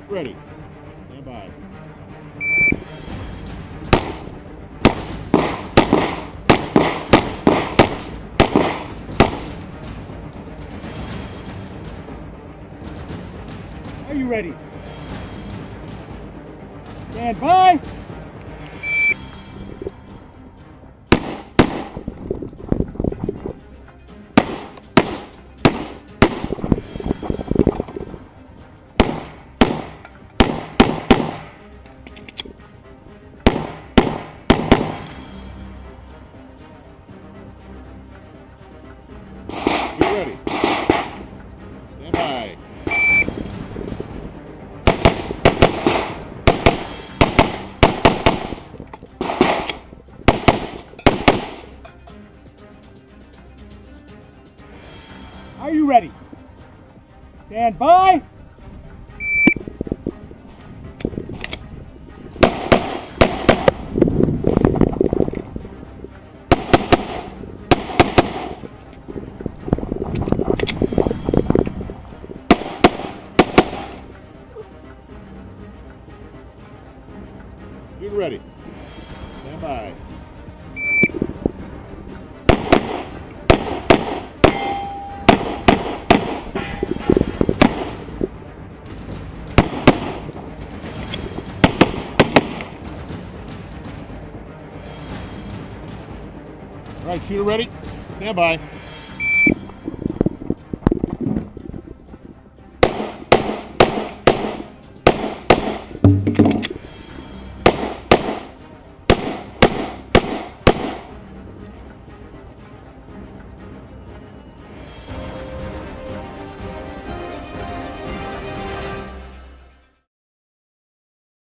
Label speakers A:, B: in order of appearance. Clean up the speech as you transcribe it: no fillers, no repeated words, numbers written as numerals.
A: Ready. Stand by.
B: Are you ready? Stand by.
A: Get ready. Stand by.
B: Are you ready? Stand by.
A: Get ready. Stand by. All right, shooter ready. Stand by.